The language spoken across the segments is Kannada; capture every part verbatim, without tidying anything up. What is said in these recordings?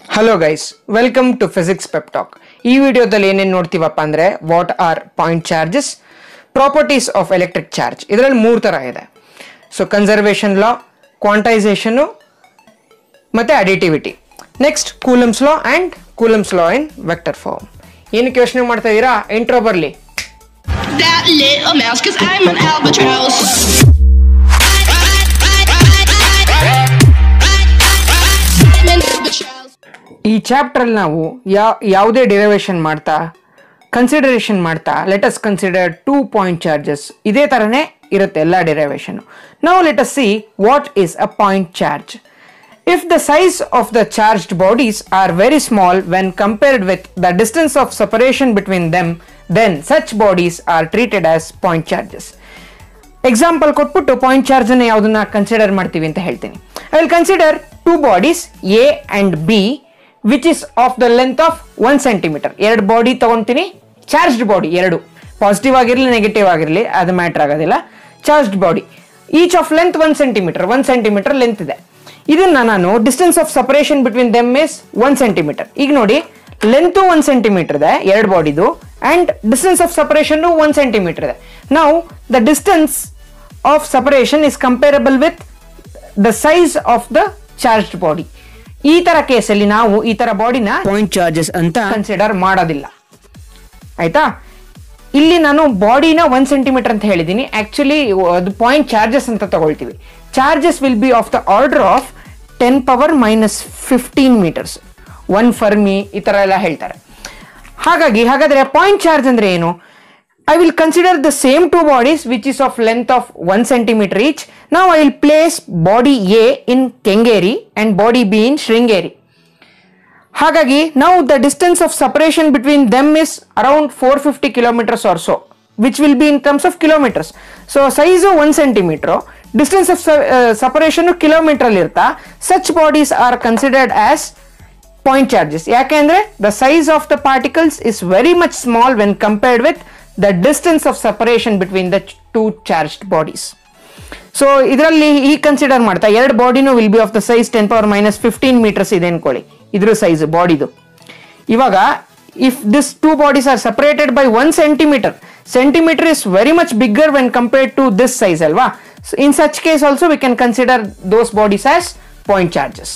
Hello guys, welcome to Physics Pep Talk. ಈ ವಿಡಿಯೋದಲ್ಲಿ ಏನೇನು ನೋಡ್ತೀವಪ್ಪ ಅಂದ್ರೆ what are point charges, properties of electric charge. ಇದರಲ್ಲಿ ಮೂರು ತರ ಇದೆ. ಸೊ ಕನ್ಸರ್ವೇಷನ್ ಲಾ, ಕ್ವಾಂಟೈಸೇಷನ್ ಮತ್ತೆ additivity. Next Coulomb's law and Coulomb's law in vector form. ಏನಕ್ಕೆ ಯೋಚನೆ ಮಾಡ್ತಾ ಇದೀರಾ? ಇಂಟ್ರೋ ಬರ್ಲಿ. That little mouse, 'cause I'm an albatross. ಈ ಚಾಪ್ಟರ್ ಅಲ್ಲಿ ನಾವು ಯಾವುದೇ ಡಿರೈವೇಶನ್ ಮಾಡ್ತಾ ಕನ್ಸಿಡರೇಷನ್ ಮಾಡ್ತಾ let us consider two point charges. ಇದೇ ತರನೇ ಇರುತ್ತೆ ಎಲ್ಲ derivation. Now let us see what is a point charge. If the size of the charged bodies are very small when compared with the distance of separation between them, then such bodies are treated as point charges. Example ಕೊಟ್ಬಿಟ್ಟು ಪಾಯಿಂಟ್ ಚಾರ್ಜ್ ಅನ್ನು ಯಾವುದನ್ನ ಕನ್ಸಿಡರ್ ಮಾಡ್ತೀವಿ ಅಂತ ಹೇಳ್ತೀನಿ. I will consider two bodies A and B which is of the length of one centimeter. ಎರಡು ಬಾಡಿ ತಗೊಂತೀನಿ, ಚಾರ್ಜ್ಡ್ ಬಾಡಿ ಎರಡು, ಪಾಸಿಟಿವ್ ಆಗಿರಲಿ ನೆಗೆಟಿವ್ ಆಗಿರಲಿ ಅದು ಮ್ಯಾಟರ್ ಆಗೋದಿಲ್ಲ. Charged body each of length one centimeter one centimeter length ಇದೆ. ಇದನ್ನ ನಾನು distance of separation between them is one centimeter. ಈಗ ನೋಡಿ ಲೆಂತ್ ಒನ್ ಸೆಂಟಿಮೀಟರ್ ಇದೆ ಎರಡು ಬಾಡಿದು and distance of separation one centimeter ಇದೆ. ನಾವು the distance of separation is comparable with the size of the charged body. ಈ ತರ ಕೇಸಲ್ಲಿ ನಾವು ಈ ತರ ಬಾಡಿನ ಪಾಯಿಂಟ್ ಚಾರ್ಜಸ್ ಅಂತ ಕನ್ಸಿಡರ್ ಮಾಡೋದಿಲ್ಲ. ಆಯ್ತಾ? ಇಲ್ಲಿ ನಾನು ಬಾಡಿನ ಒನ್ ಸೆಂಟಿಮೀಟರ್ ಅಂತ ಹೇಳಿದೀನಿ, ಆಕ್ಚುಲಿ ಅದು ಪಾಯಿಂಟ್ ಚಾರ್ಜಸ್ ಅಂತ ತಗೊಳ್ತೀವಿ. Charges will be of the order of ten power minus fifteen meters, one fermi ಈ ತರ ಎಲ್ಲ ಹೇಳ್ತಾರೆ. ಹಾಗಾಗಿ ಹಾಗಾದ್ರೆ ಪಾಯಿಂಟ್ ಚಾರ್ಜ್ ಅಂದ್ರೆ ಏನು? I will consider the same two bodies which is of length of one centimeter each. Now I will place body A in Kengeri and body B in Sringeri. Hagagi now the distance of separation between them is around four hundred fifty kilometers or so, which will be in terms of kilometers. So size of one centimeter, distance of uh, separation kilometer al irta. Such bodies are considered as point charges. Yakendre the size of the particles is very much small when compared with the distance of separation between the two charged bodies. So ಇದರಲ್ಲಿ ಈ ಕನ್ಸಿಡರ್ ಮಾಡ್ತಾ ಎರಡು ಬಾಡಿನೂ will be of the size ten power minus fifteen meters ಇದೆ ಅನ್ಕೊಳ್ಳಿ, ಇದ್ರ ಸೈಜ್ ಬಾಡಿದು. ಇವಾಗ if this two bodies are separated by one centimeter, centimeter is very much bigger when compared to this size ಅಲ್ವಾ? In such case also we can consider those bodies as point charges.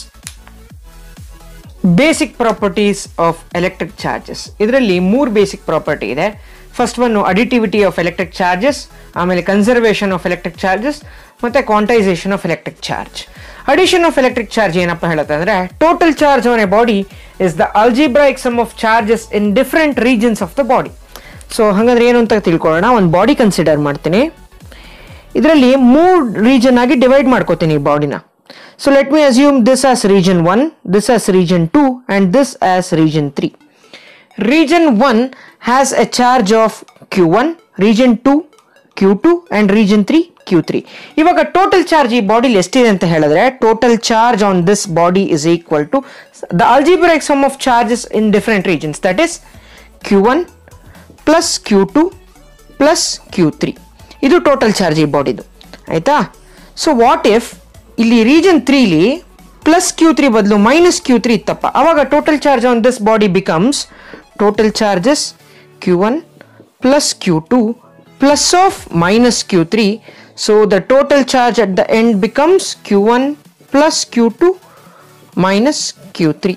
Basic properties of electric charges. ಇದರಲ್ಲಿ ಮೂರು ಬೇಸಿಕ್ ಪ್ರಾಪರ್ಟಿ ಇದೆ. First one additivity of electric charges, ಆಮೇಲೆ ಕನ್ಸರ್ವೇಷನ್ ಆಫ್ ಎಲೆಕ್ಟ್ರಿಕ್ ಚಾರ್ಜಸ್ ಮತ್ತೆ quantization of electric charge. Addition of electric charge ಏನಪ್ಪ ಹೇಳುತ್ತೆ ಅಂದ್ರೆ total charge on a body is the algebraic sum of charges in different regions of the body. So ಹಾಗಾದ್ರೆ ಏನು ಅಂತ ತಿಳ್ಕೊಳ್ಳೋಣ. ಒಂದು ಬಾಡಿ ಕನ್ಸಿಡರ್ ಮಾಡ್ತೀನಿ, ಇದರಲ್ಲಿ ಮೂರು ರೀಜನ್ ಆಗಿ ಡಿವೈಡ್ ಮಾಡ್ಕೋತೀನಿ ಈ ಬಾಡಿನ. So let me assume this as region one, this as region two and this as region three. Region one has a charge of Q one, region two Q two and region three Q three. ಇವಾಗ ಟೋಟಲ್ ಚಾರ್ಜ್ ಈ ಬಾಡಿಲಿ ಎಷ್ಟಿದೆ ಅಂತ ಹೇಳಿದ್ರೆ total charge on this body is equal to the algebraic sum of charges in different regions, that is Q one plus Q two plus Q three. ಇದು ಟೋಟಲ್ ಚಾರ್ಜ್ ಈ ಬಾಡಿದು. ಆಯ್ತಾ? ಸೊ ವಾಟ್ ಇಫ್ ಇಲ್ಲಿ ರೀಜನ್ ತ್ರೀಲಿ ಪ್ಲಸ್ ಕ್ಯೂ ತ್ರೀ ಬದಲು ಮೈನಸ್ ಕ್ಯೂ ತ್ರೀ ಇತ್ತಪ್ಪ, ಅವಾಗ total charge on this body becomes total charges Q one plus Q two plus of minus Q three. So the total charge at the end becomes Q one plus Q two minus Q three.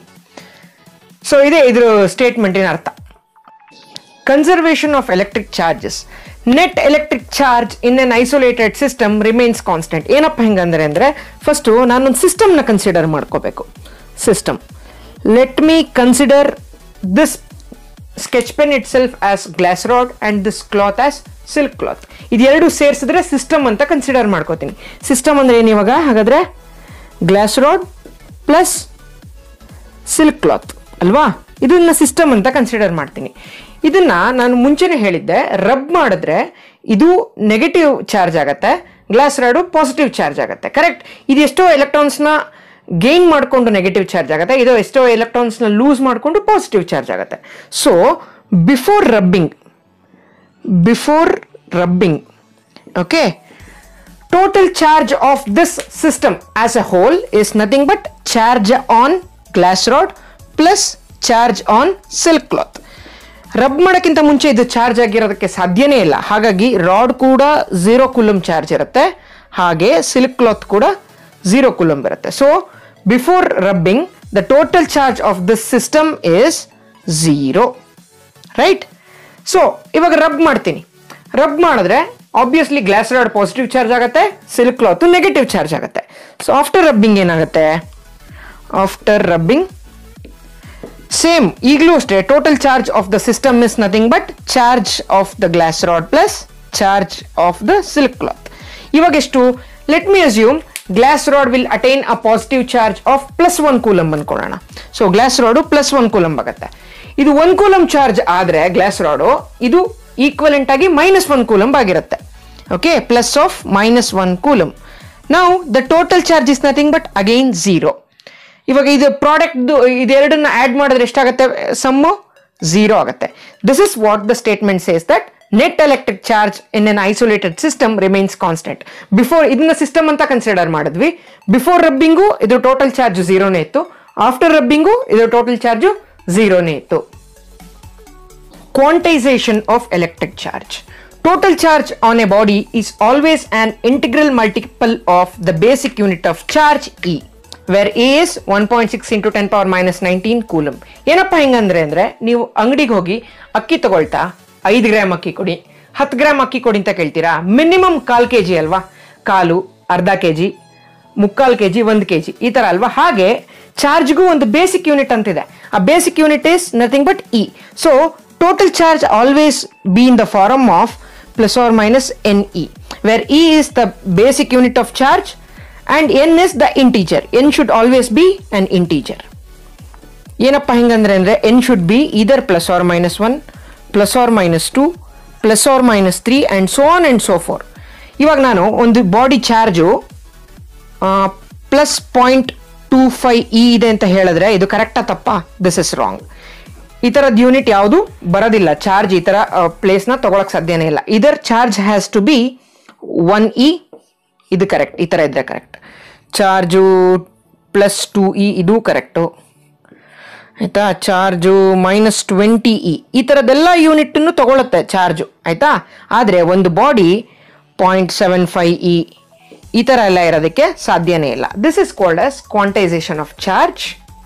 So ide idru statement in artha. Conservation of electric charges. Net electric charge in an isolated system remains constant. ಏನಪ್ಪ ಹೆಂಗಂದ್ರೆ ಅಂದ್ರೆ ಫಸ್ಟ್ ನಾನೊಂದು ಸಿಸ್ಟಮ್ ನ ಕನ್ಸಿಡರ್ ಮಾಡ್ಕೋಬೇಕು. System, let me consider this sketch pen itself as glass rod and this cloth as silk cloth. ಇದೆರಡು ಸೇರಿಸಿದ್ರೆ ಸಿಸ್ಟಮ್ ಅಂತ ಕನ್ಸಿಡರ್ ಮಾಡ್ಕೋತೀನಿ. ಸಿಸ್ಟಮ್ ಅಂದ್ರೆ ಏನು ಇವಾಗ? ಹಾಗಾದ್ರೆ glass rod plus silk cloth ಅಲ್ವಾ? ಇದನ್ನ ಸಿಸ್ಟಮ್ ಅಂತ ಕನ್ಸಿಡರ್ ಮಾಡ್ತೀನಿ. ಇದನ್ನ ನಾನು ಮುಂಚೆನೆ ಹೇಳಿದ್ದೆ, ರಬ್ ಮಾಡಿದ್ರೆ ಇದು ನೆಗೆಟಿವ್ ಚಾರ್ಜ್ ಆಗತ್ತೆ, ಗ್ಲಾಸ್ ರಾಡು ಪಾಸಿಟಿವ್ ಚಾರ್ಜ್ ಆಗತ್ತೆ. ಕರೆಕ್ಟ್? ಇದು ಎಷ್ಟೋ ಎಲೆಕ್ಟ್ರಾನ್ಸ್ನ ಗೇನ್ ಮಾಡಿಕೊಂಡು ನೆಗೆಟಿವ್ ಚಾರ್ಜ್ ಆಗುತ್ತೆ, ಇದು ಎಷ್ಟೋ ಎಲೆಕ್ಟ್ರಾನ್ಸ್ನ ಲೂಸ್ ಮಾಡಿಕೊಂಡು ಪಾಸಿಟಿವ್ ಚಾರ್ಜ್ ಆಗುತ್ತೆ. So before rubbing before rubbing okay total charge of this system as a whole is nothing but charge on glass rod plus charge on silk cloth. Rub ಮಾಡೋಕ್ಕಿಂತ ಮುಂಚೆ ಇದು ಚಾರ್ಜ್ ಆಗಿರೋದಕ್ಕೆ ಸಾಧ್ಯನೇ ಇಲ್ಲ. ಹಾಗಾಗಿ ರಾಡ್ ಕೂಡ ಝೀರೋ ಕೂಲಮ್ ಚಾರ್ಜ್ ಇರುತ್ತೆ, ಹಾಗೆ ಸಿಲ್ಕ್ ಕ್ಲಾತ್ ಕೂಡ ಝೀರೋ ಕೂಲಮ್ ಇರುತ್ತೆ. So before rubbing the total charge of this system is zero, right? So ಇವಾಗ ರಬ್ ಮಾಡ್ತೀನಿ. ರಬ್ ಮಾಡಿದ್ರೆ obviously glass rod positive charge ಆಗುತ್ತೆ, ಸಿಲ್ಕ್ ಕ್ಲಾತ್ ನೆಗೆಟಿವ್ ಚಾರ್ಜ್ ಆಗುತ್ತೆ. ಸೊ ಆಫ್ಟರ್ ರಬ್ಬಿಂಗ್ ಏನಾಗುತ್ತೆ? ಆಫ್ಟರ್ ರಬ್ಬಿಂಗ್ ಸೇಮ್ ಈಗಲೂ ಅಷ್ಟೇ, total charge of the system is nothing but charge of the glass rod plus charge of the silk cloth. ಇವಾಗ ಎಷ್ಟು? Let me assume glass rod will attain a positive charge of plus one coulomb ಅನ್ಕೊಳ್ಳೋಣ. So glass rod plus one coulomb ಆಗುತ್ತೆ. ಇದು ಒನ್ ಕೂಲಮ್ ಚಾರ್ಜ್ ಆದ್ರೆ ಗ್ಲಾಸ್ ರಾಡು ಇದು ಈಕ್ವಲೆಂಟ್ ಆಗಿ ಮೈನಸ್ ಒನ್ ಕೂಲಮ್ ಆಗಿರುತ್ತೆ. Okay, plus of minus one coulomb. ನಾವು the total charge is nothing but again zero. ಇವಾಗ ಇದು ಪ್ರಾಡಕ್ಟ್ ಇದೆರಡನ್ನ ಆಡ್ ಮಾಡಿದ್ರೆ ಎಷ್ಟಾಗುತ್ತೆ? ಸಮ್ಮು ಝೀರೋ ಆಗುತ್ತೆ. This is what the statement says that net electric charge in an isolated system remains constant. Before ಇದನ್ನ ಸಿಸ್ಟಮ್ ಅಂತ ಕನ್ಸಿಡರ್ ಮಾಡಿದ್ವಿ. ಬಿಫೋರ್ ರಬ್ಬಿಂಗು ಇದು ಟೋಟಲ್ ಚಾರ್ಜ್ ಝೀರೋನೇ ಇತ್ತು, ಆಫ್ಟರ್ ರಬ್ಬಿಂಗು ಇದು ಟೋಟಲ್ ಚಾರ್ಜು ಝೀರೋನೇ ಇತ್ತು. Quantization of electric charge. Total charge on a body is always an integral multiple of the basic unit of charge E, where E is one point six into ten power minus nineteen coulomb. ಏನಪ್ಪ ಹೆಂಗಂದ್ರೆ ಅಂದ್ರೆ ನೀವು ಅಂಗಡಿಗೆ ಹೋಗಿ ಅಕ್ಕಿ ತಗೊಳ್ತಾ ಐದು ಗ್ರಾಮ್ ಅಕ್ಕಿ ಕೊಡಿ, ಹತ್ತು ಗ್ರಾಮ್ ಅಕ್ಕಿ ಕೊಡಿ ಅಂತ ಕೇಳ್ತೀರಾ. ಮಿನಿಮಮ್ ಕಾಲ್ ಕೆ ಜಿ ಅಲ್ವಾ? ಕಾಲು, ಅರ್ಧ ಕೆ ಜಿ, ಮುಕ್ಕಾಲು ಕೆ ಜಿ, ಒಂದು ಕೆ ಜಿ ಈ ಥರ ಅಲ್ವಾ? ಹಾಗೆ ಚಾರ್ಜ್ಗೂ ಒಂದು ಬೇಸಿಕ್ ಯೂನಿಟ್ ಅಂತಿದೆ. ಆ basic unit is nothing but e. So total charge always be in the form of plus or minus Ne, where E is the basic unit of charge and N is the integer. N should always be an integer. ಏನಪ್ಪ ಹೆಂಗಂದ್ರೆ ಅಂದ್ರೆ N should be either plus or minus one, plus or minus two, plus or minus three and so on and so forth. ಇವಾಗ ನಾನು ಒಂದು body charge plus point two five e ಇದೆ ಅಂತ ಹೇಳಿದ್ರೆ ಇದು ಕರೆಕ್ಟಾ ತಪ್ಪಾ? This is wrong. ಈ ಥರದ ಯೂನಿಟ್ ಯಾವುದು ಬರೋದಿಲ್ಲ. ಚಾರ್ಜ್ ಈ ಥರ ಪ್ಲೇಸ್ನ ತಗೊಳಕ್ ಸಾಧ್ಯನೇ ಇಲ್ಲ. ಇದರ್ charge has to be one e, ಇದು ಕರೆಕ್ಟ್. ಈ ಥರ ಇದ್ರೆ correct. Charge plus two e ಇದು ಕರೆಕ್ಟು, ಆಯಿತಾ? ಚಾರ್ಜು ಮೈನಸ್ ಟ್ವೆಂಟಿ ಇ ಈ ಥರದ್ದೆಲ್ಲ ಯೂನಿಟನ್ನು ತಗೊಳುತ್ತೆ ಚಾರ್ಜು, ಆಯಿತಾ? ಆದರೆ ಒಂದು body point seven five e ಈ ಥರ ಎಲ್ಲ ಇರೋದಕ್ಕೆ ಸಾಧ್ಯನೇ ಇಲ್ಲ. This is called as quantization of charge.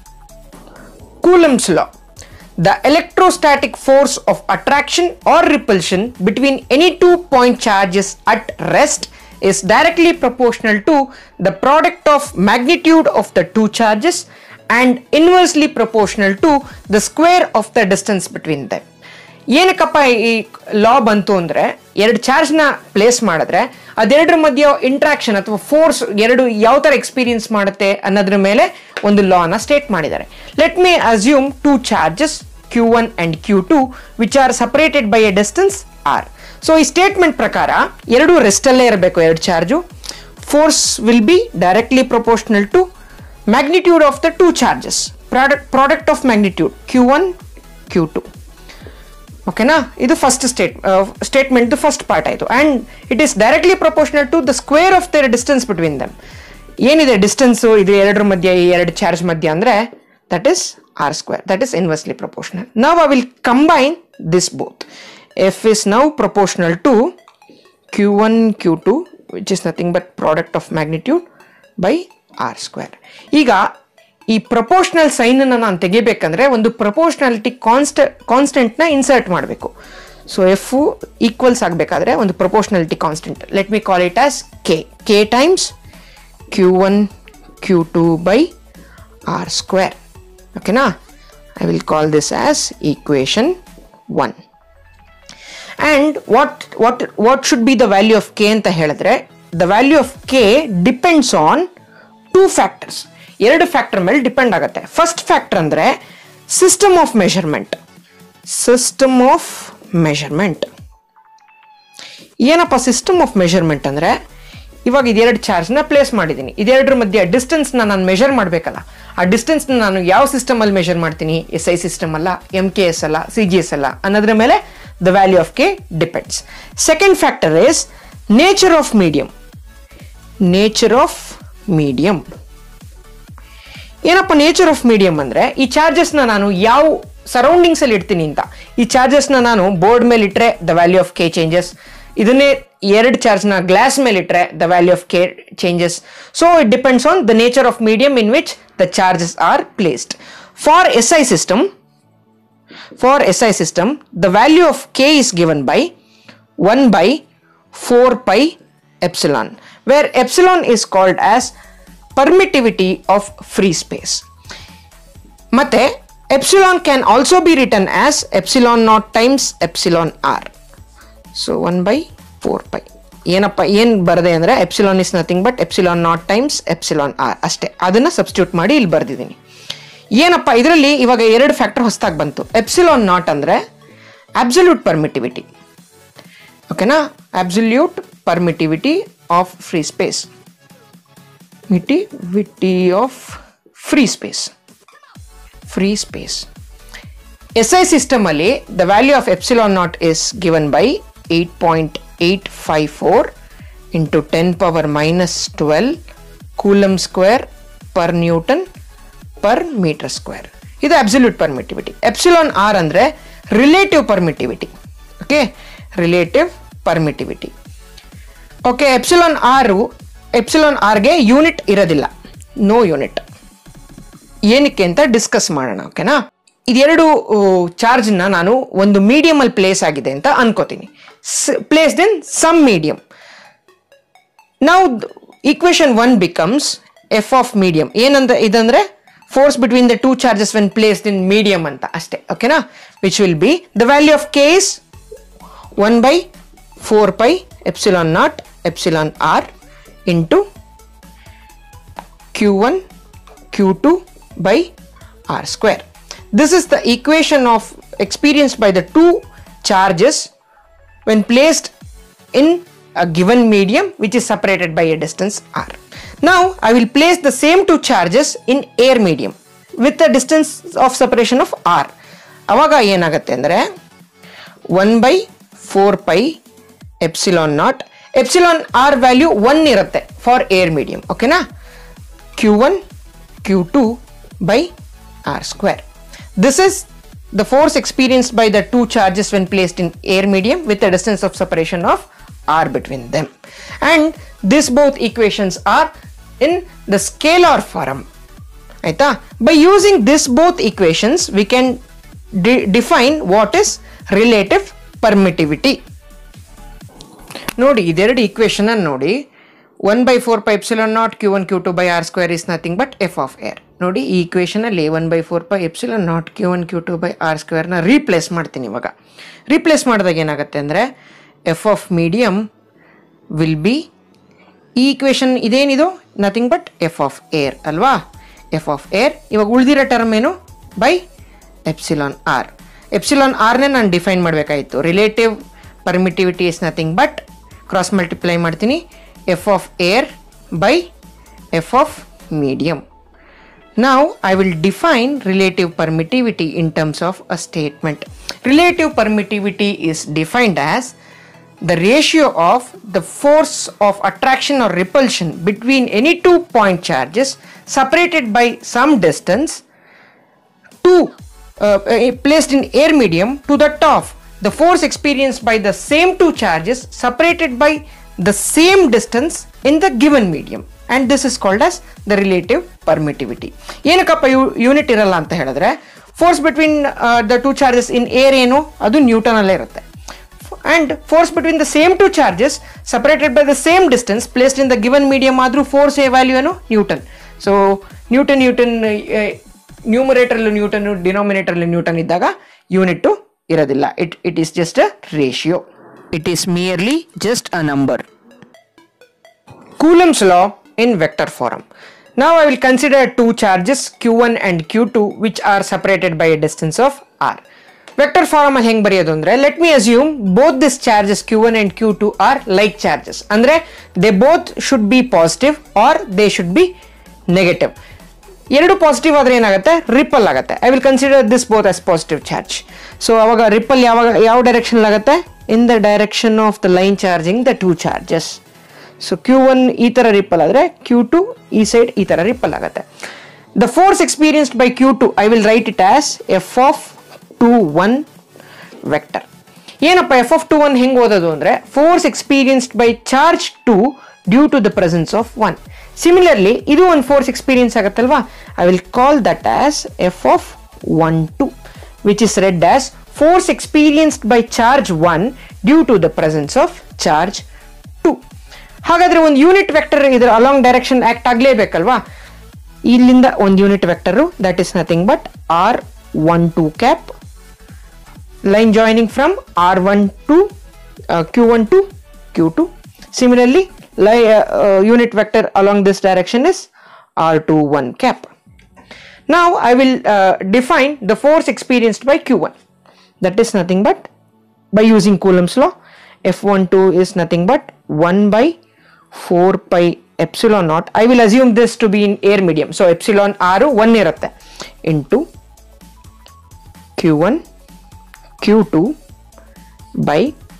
Coulomb's law. The electrostatic force of attraction or repulsion between any two point charges at rest is directly proportional to the product of magnitude of the two charges and inversely proportional to the square of the distance between them. ಏನಕ್ಕಪ್ಪ ಈ ಲಾ ಬಂತು ಅಂದರೆ, ಎರಡು ಚಾರ್ಜ್ನ ಪ್ಲೇಸ್ ಮಾಡಿದ್ರೆ ಅದೆರಡರ ಮಧ್ಯೆ ಇಂಟ್ರಾಕ್ಷನ್ ಅಥವಾ ಫೋರ್ಸ್ ಎರಡು ಯಾವ ಥರ ಎಕ್ಸ್ಪೀರಿಯನ್ಸ್ ಮಾಡುತ್ತೆ ಅನ್ನೋದ್ರ ಮೇಲೆ ಒಂದು ಲಾನ ಸ್ಟೇಟ್ ಮಾಡಿದ್ದಾರೆ. Let me assume two charges Q one and Q two which are separated by a distance r. So ಈ ಸ್ಟೇಟ್ಮೆಂಟ್ ಪ್ರಕಾರ ಎರಡು ರೆಸ್ಟಲ್ಲೇ ಇರಬೇಕು ಎರಡು charge. Force will be directly proportional to magnitude of the two charges, product product of magnitude Q one Q two. ಓಕೆನಾ? ಇದು first state statement first part ಆಯಿತು. And it is directly proportional to the square of there distance between them. ಏನಿದೆ ಡಿಸ್ಟೆನ್ಸು ಇದು ಎರಡರ ಮಧ್ಯೆ, ಈ ಎರಡು ಚಾರ್ಜ್ ಮಧ್ಯೆ ಅಂದರೆ that is r square, that is inversely proportional. Now I will combine this both. F is now proportional to Q one Q two which is nothing but product of magnitude by r square. ಈಗ ಈ ಪ್ರಪೋರ್ಷನಲ್ ಸೈನನ್ನು ನಾನು ತೆಗಿಬೇಕಂದ್ರೆ ಒಂದು ಪ್ರಪೋರ್ಷನಾಲಿಟಿ ಕಾನ್ಸ್ಟ ಕಾನ್ಸ್ಟೆಂಟ್ನ ಇನ್ಸರ್ಟ್ ಮಾಡಬೇಕು. ಸೊ ಎಫ್ ಈಕ್ವಲ್ಸ್ ಆಗಬೇಕಾದ್ರೆ ಒಂದು proportionality constant, let me call it as K. K times Q one Q two by r square. ಓಕೆನಾ? I will call this as equation one. And what what what should be the value of K ಅಂತ ಹೇಳಿದ್ರೆ, the value of K depends on two factors. ಎರಡು ಫ್ಯಾಕ್ಟರ್ ಮೇಲೆ ಡಿಪೆಂಡ್ ಆಗುತ್ತೆ. ಫಸ್ಟ್ ಫ್ಯಾಕ್ಟರ್ ಅಂದರೆ system of measurement. System of measurement ಏನಪ್ಪ? ಸಿಸ್ಟಮ್ ಆಫ್ ಮೆಷರ್ಮೆಂಟ್ ಅಂದರೆ ಇವಾಗ ಇದೆರಡು ಚಾರ್ಜ್ನ ಪ್ಲೇಸ್ ಮಾಡಿದ್ದೀನಿ, ಇದೆರಡರ ಮಧ್ಯೆ ಡಿಸ್ಟೆನ್ಸ್ನ ನಾನು ಮೆಷರ್ ಮಾಡಬೇಕಲ್ಲ. ಆ ಡಿಸ್ಟೆನ್ಸ್ನ ನಾನು ಯಾವ ಸಿಸ್ಟಮಲ್ಲಿ ಮೆಷರ್ ಮಾಡ್ತೀನಿ? ಎಸ್ ಐ ಸಿಸ್ಟಮ್ ಅಲ್ಲ, ಎಮ್ ಕೆ ಎಸ್ ಅಲ್ಲ, ಸಿ ಜಿ ಎಸ್ ಅಲ್ಲ ಅನ್ನೋದ್ರ ಮೇಲೆ the value of K depends. Second factor is nature of medium. Nature of medium ಏನಪ್ಪ ನೇಚರ್ ಆಫ್ ಮೀಡಿಯಂ ಅಂದರೆ ಈ ಚಾರ್ಜಸ್ನ ನಾನು ಯಾವ ಸರೌಂಡಿಂಗ್ಸಲ್ಲಿ ಇಡ್ತೀನಿ ಅಂತ. ಈ ಚಾರ್ಜಸ್ನ ನಾನು ಬೋರ್ಡ್ ಮೇಲೆ ಇಟ್ಟರೆ the value of K changes, ಇದನ್ನೇ ಎರಡು ಚಾರ್ಜ್ನ ಗ್ಲಾಸ್ ಮೇಲೆ ಇಟ್ಟರೆ the value of K changes. So it depends on the nature of medium in which the charges are placed. For S I system For S I system, the value of K is given by one by four pi epsilon, where epsilon is called as permittivity of free space. Matte epsilon can also be written as epsilon naught times epsilon r. So one by four pi. ಏನಪ್ಪ ಏನು ಬರದೆ ಅಂದರೆ epsilon is nothing but epsilon naught times epsilon r ಅಷ್ಟೇ. ಅದನ್ನು ಸಬ್ಸ್ಟಿಟ್ಯೂಟ್ ಮಾಡಿ ಇಲ್ಲಿ ಬರೆದಿದ್ದೀನಿ. ಏನಪ್ಪ ಇದರಲ್ಲಿ ಇವಾಗ ಎರಡು ಫ್ಯಾಕ್ಟರ್ ಹೊಸದಾಗಿ ಬಂತು. ಎಪ್ಸಿಲಾನ್ ನಾಟ್ ಅಂದರೆ ಅಬ್ಸಲ್ಯೂಟ್ ಪರ್ಮಿಟಿವಿಟಿ, ಓಕೆನಾ, absolute permittivity of free space, ಮಿಟಿವಿಟಿ of free space, free space. S I system ಅಲ್ಲಿ the value of epsilon naught is given by eight point eight five four into ten power minus twelve coulomb square per newton per meter square. ಇದು ಅಬ್ಸಲ್ಯೂಟ್ ಪರ್ಮಿಟಿವಿಟಿ. ಎಪ್ಸಿಲಾನ್ ಆರ್ ಅಂದರೆ relative permittivity. Okay, relative permittivity. Okay, epsilon r epsilon ಆರ್ಗೆ ಯೂನಿಟ್ ಇರೋದಿಲ್ಲ, ನೋ ಯೂನಿಟ್. ಏನಕ್ಕೆ ಅಂತ ಡಿಸ್ಕಸ್ ಮಾಡೋಣ. ಓಕೆನಾ, ಇದೆರಡು ಚಾರ್ಜ್ನ ನಾನು ಒಂದು ಮೀಡಿಯಮಲ್ಲಿ ಪ್ಲೇಸ್ ಆಗಿದೆ ಅಂತ ಅನ್ಕೋತೀನಿ. Placed in some medium. ನಾವು equation one becomes F of medium. ಏನಂತ ಇದಂದ್ರೆ force between the two charges when placed in medium anta ashte. Okay na, which will be the value of K is one by four pi epsilon naught epsilon r into q one q two by r square. This is the equation of experienced by the two charges when placed in a given medium which is separated by a distance r. Now I will place the same two charges in air medium with a distance of separation of r. Avaga yenagutte andre one by four pi epsilon naught, epsilon r value one irutte for air medium. Okay na, q one q two by r square. This is the force experienced by the two charges when placed in air medium with a distance of separation of r between them. And these both equations are in the scalar form. Aita, by using this both equations we can de define what is relative permittivity. Nodi ideredu equation annu nodi, one by four pi epsilon naught q one q two by r square is nothing but f of air. Nodi ee equation alli one by four pi epsilon naught q one q two by r square na replace ಮಾಡ್ತೀನಿ. ಇವಾಗ replace ಮಾಡಿದಾಗ ಏನಾಗುತ್ತೆ ಅಂದರೆ f of medium will be, ಈ ಈಕ್ವೇಶನ್ ಇದೇನಿದು nothing but F of air ಅಲ್ವಾ, ಎಫ್ ಆಫ್ ಏರ್. ಇವಾಗ ಉಳಿದಿರೋ ಟರ್ಮ್ ಏನು, ಬೈ ಎಪ್ಸಿಲಾನ್ ಆರ್. ಎಪ್ಸಿಲಾನ್ ಆರ್ನೇ ನಾನು ಡಿಫೈನ್ ಮಾಡಬೇಕಾಯಿತು. Relative permittivity is nothing but cross multiply ಮಾಡ್ತೀನಿ, F of air by F of medium. Now I will define relative permittivity in terms of a statement. Relative permittivity is defined as the ratio of the force of attraction or repulsion between any two point charges separated by some distance to uh, placed in air medium to that of the force experienced by the same two charges separated by the same distance in the given medium, and this is called as the relative permittivity. ಏನಕ್ಕಪ್ಪ ಯೂನಿಟ್ ಇರಲ್ಲ ಅಂತ ಹೇಳಿದ್ರೆ, force between the two charges in air ಏನು ಅದು ನ್ಯೂಟನ್ ಅಲ್ಲೇ ಇರುತ್ತೆ, and force between the same two charges separated by the same distance placed in the given medium ಆದ್ರೂ ಫೋರ್ಸ್ ಎ ವ್ಯಾಲ್ಯೂ ಏನು Newton. So Newton Newton numerator Newton denominator Newton ಇದ್ದಾಗ ಯೂನಿಟ್ ಇರೋದಿಲ್ಲ. It it is just a ratio, it is merely just a number. Coulomb's law in vector form. Now I will consider two charges q one and q two which are separated by a distance of r. Vector form ಅಲ್ಲಿ ಹೆಂಗೆ ಬರೆಯೋದು ಅಂದರೆ, let me assume both these charges q one and q two are like charges. ಅಂದರೆ they both should be positive or they should be negative. ಎರಡು ಪಾಸಿಟಿವ್ ಆದರೆ ಏನಾಗುತ್ತೆ, ರಿಪಲ್ ಆಗುತ್ತೆ. I will consider this both as positive charge. So ಅವಾಗ ರಿಪಲ್ ಯಾವಾಗ ಯಾವ ಡೈರೆಕ್ಷನ್ ಆಗುತ್ತೆ, in the direction of the line charging the two charges. So Q one ಈ ಥರ ರಿಪಲ್ ಆದರೆ ಕ್ಯೂ ಟು ಈ ಸೈಡ್ ಈ ಥರ ರಿಪಲ್ ಆಗುತ್ತೆ. The force experienced by Q two, I will write it as F of two one vector. ಏನಪ್ಪ F of two one ಹೆಂಗೆ ಓದೋದು ಅಂದರೆ force experienced by charge two due to the presence of one. Similarly, ಇದು ಒಂದು force experience ಆಗುತ್ತಲ್ವಾ, I will call that as F of one two, which is read as force experienced by charge one due to the presence of charge two. ಹಾಗಾದ್ರೆ ಒಂದು ಯೂನಿಟ್ ವೆಕ್ಟರ್ ಇದರ ಅಲಾಂಗ್ ಡೈರೆಕ್ಷನ್ ಆಕ್ಟ್ ಆಗಲೇಬೇಕಲ್ವಾ, ಇಲ್ಲಿಂದ ಒಂದು unit vector that is nothing but R one two cap, line joining from R one to Q one to Q two. Similarly unit vector along this direction is R two one cap. Now I will uh, define the force experienced by Q one, that is nothing but by using Coulomb's law, F one two is nothing but one by four pi epsilon naught. I will assume this to be in air medium, so epsilon r one irutte into Q one Q two by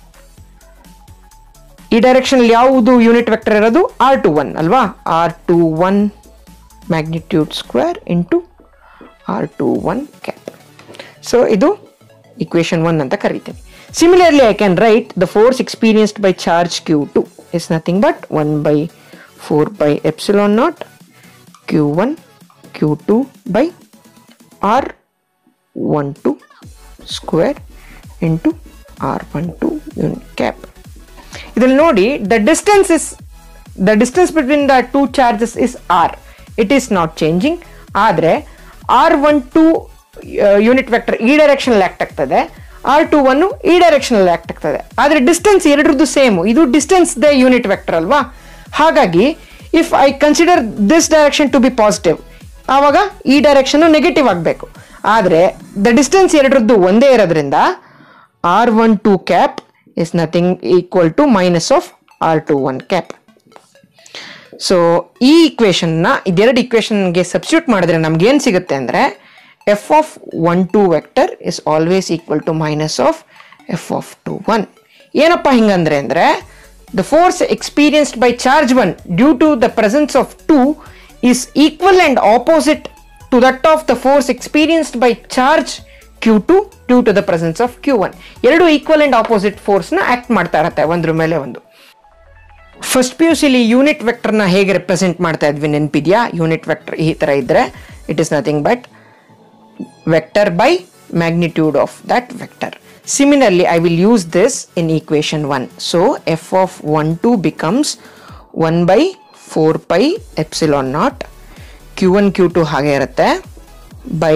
ಈ ಡೈರೆಕ್ಷನ್ ಯಾವುದು ಯೂನಿಟ್ ವೆಕ್ಟರ್ ಇರೋದು ಆರ್ ಟು ಒನ್ ಅಲ್ವಾ, R two one magnitude square into R two one cap. So ಇದು ಇಕ್ವೇಶನ್ ಒನ್ ಅಂತ ಕರೀತೀನಿ. Similarly I can write the force experienced by charge Q two is nothing but one by four by epsilon naught Q one Q two by R one two square into R one two unit cap. ಇದರಲ್ಲಿ ನೋಡಿ the distance is the distance between the two charges is R, it is not changing. ಆದರೆ R one two unit vector ಈ ಡೈರೆಕ್ಷನಲ್ಲಿ ಆಕ್ಟ್ ಆಗ್ತದೆ, ಆರ್ ಟು ಒನ್ ಈ ಡೈರೆಕ್ಷನಲ್ಲಿ ಆಕ್ಟ್ ಆಗ್ತದೆ. ಆದರೆ ಡಿಸ್ಟೆನ್ಸ್ ಎರಡರದ್ದು ಸೇಮ್, ಇದು ಡಿಸ್ಟೆನ್ಸ್ ದ ಯೂನಿಟ್ ವೆಕ್ಟರ್ ಅಲ್ವಾ. ಹಾಗಾಗಿ if I consider this direction to be positive, ಆವಾಗ ಈ ಡೈರೆಕ್ಷನ್ ನೆಗೆಟಿವ್ ಆಗಬೇಕು. ಆದರೆ ದ ಡಿಸ್ಟೆನ್ಸ್ ಎರಡರದ್ದು ಒಂದೇ ಇರೋದ್ರಿಂದ R one two cap is nothing equal to minus of R two one cap. So ಈ ಇಕ್ವೇಶನ್ನ ಇದೆರಡು ಇಕ್ವೇಶನ್ಗೆ ಸಬ್ಸ್ಟಿಟ್ಯೂಟ್ ಮಾಡಿದ್ರೆ ನಮ್ಗೆ ಏನು ಸಿಗುತ್ತೆ ಅಂದರೆ F of one two vector is always equal to minus of F of two one. ಏನಪ್ಪ ಹಿಂಗಂದ್ರೆ ಅಂದರೆ the force experienced by charge one due to the presence of two is equal and opposite to that of the force experienced by charge Q two due to the presence of Q one. ಎರಡು ಈಕ್ವಲ್ ಆ್ಯಂಡ್ ಆಪೋಸಿಟ್ ಫೋರ್ಸ್ನ ಆಕ್ಟ್ ಮಾಡ್ತಾ ಇರತ್ತೆ ಒಂದ್ರ ಮೇಲೆ ಒಂದು. ಫಸ್ಟ್ ಪಿ ಯು ಸಿಲಿ ಯೂನಿಟ್ ವೆಕ್ಟರ್ನ ಹೇಗೆ ರೆಪ್ರೆಸೆಂಟ್ ಮಾಡ್ತಾ ಇದ್ವಿ ನೆನಪಿದೆಯಾ? ಯೂನಿಟ್ ವೆಕ್ಟರ್ ಈ ಥರ ಇದ್ದರೆ it is nothing but vector by magnitude of that vector. Similarly, I will use this in equation one. So f of one two becomes one by four pi epsilon naught q one q two ಹಾಗೆ ಇರುತ್ತೆ by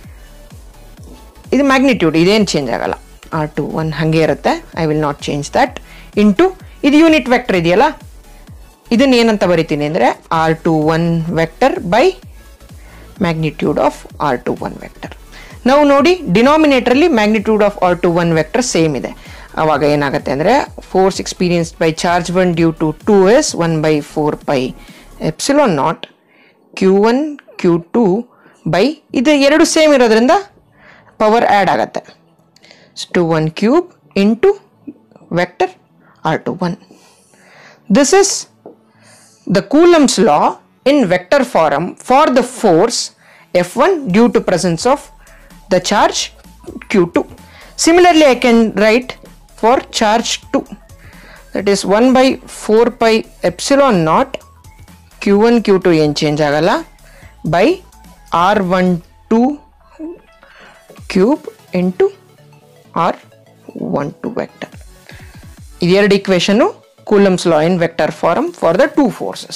ಇದು ಮ್ಯಾಗ್ನಿಟ್ಯೂಡ್ ಇದೇನು ಚೇಂಜ್ ಆಗಲ್ಲ, ಆರ್ ಟು ಒನ್ ಹಾಗೆ ಇರುತ್ತೆ, I will not change that, into ಇದು ಯೂನಿಟ್ ವೆಕ್ಟರ್ ಇದೆಯಲ್ಲ ಇದನ್ನ ಏನಂತ ಬರಿತೀನಿ ಅಂದರೆ R two one vector by magnitude of R two one vector. ನಾವು ನೋಡಿ ಡಿನಾಮಿನೇಟರಲ್ಲಿ magnitude of R two one vector same ಇದೆ. ಆವಾಗ ಏನಾಗುತ್ತೆ ಅಂದರೆ force experienced by charge one due to two is one by four pi epsilon naught Q one Q two by ಇದು ಎರಡು ಸೇಮ್ ಇರೋದ್ರಿಂದ ಪವರ್ ಆ್ಯಡ್ ಆಗುತ್ತೆ to one cube into vector R two one. This is the Coulomb's law in vector form for the force F one due to presence of the charge Q two. Similarly, I can write for charge two, that is one by four pi epsilon naught Q one Q two ಏನು change ಆಗಲ್ಲ by R one two cube into R one two vector. ಇದೆರಡು equation Coulomb's law in vector form for the two forces.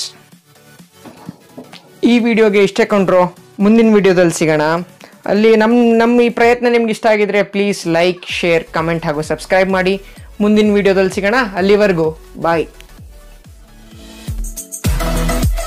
ಈ ವಿಡಿಯೋಗೆ ಇಷ್ಟ ಕೊಂಡ್ರು, ಮುಂದಿನ ವಿಡಿಯೋದಲ್ಲಿ ಸಿಗೋಣ. ಅಲ್ಲಿ ನಮ್ಮ ನಮ್ಮ ಈ ಪ್ರಯತ್ನ ನಿಮ್ಗೆ ಇಷ್ಟ ಆಗಿದ್ರೆ ಪ್ಲೀಸ್ ಲೈಕ್, ಶೇರ್, ಕಮೆಂಟ್ ಹಾಗೂ ಸಬ್ಸ್ಕ್ರೈಬ್ ಮಾಡಿ. ಮುಂದಿನ ವಿಡಿಯೋದಲ್ಲಿ ಸಿಗೋಣ. ಅಲ್ಲಿವರೆಗೂ ಬಾಯ್.